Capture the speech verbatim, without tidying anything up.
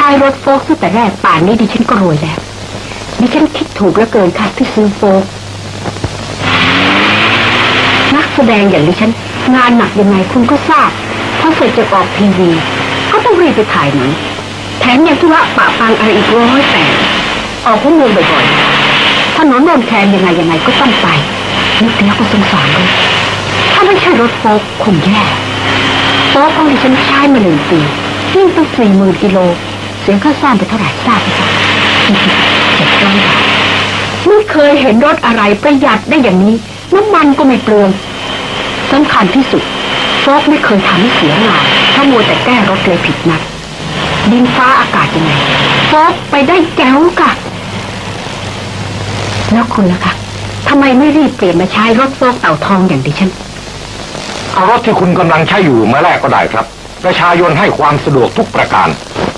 ช้รถโฟล์กตั้งแต่แรกป่านนี้ดิฉันก็รวยแล้วดิฉันคิดถูกเหลือเกินค่ะที่ซื้อโฟล์กนักแสดงอย่างดิฉันงานหนักยังไงคุณก็ทราบพอเสร็จจากออกทีวีก็ต้องรีบไปถ่ายหนังแถมยังธุระปะปังอะไรอีกร้อยแปดออกข้อมูลบ่อยๆถนนโดนแทนยังไงยังไงก็ต้องไปนึกแล้วก็สงสารเลยถ้าไม่ใช่รถโฟล์กคงแย่โฟล์กของดิฉันใช้มาหนึ่งปีวิ่งตั้งสี่หมื่นกิโลเสียค่าซ่อมไปเท่าไหร่ทราบไหมคะเจ็ดร้อยบาทไม่เคยเห็นรถอะไรประหยัดได้อย่างนี้น้ำมันก็ไม่เปลืองสำคัญที่สุดโฟล์กไม่เคยทำให้เสียงานถ้ามัวแต่แก้รถเลยผิดนัดดินฟ้าอากาศยังไงโฟล์กไปได้แจ๋วค่ะแล้วคุณล่ะคะทำไมไม่รีบเปลี่ยนมาใช้รถโฟล์กเต่าทองอย่างดิฉันเอารถที่คุณกำลังใช้อยู่มาแลกก็ได้ครับประชาชนให้ความสะดวกทุกประการ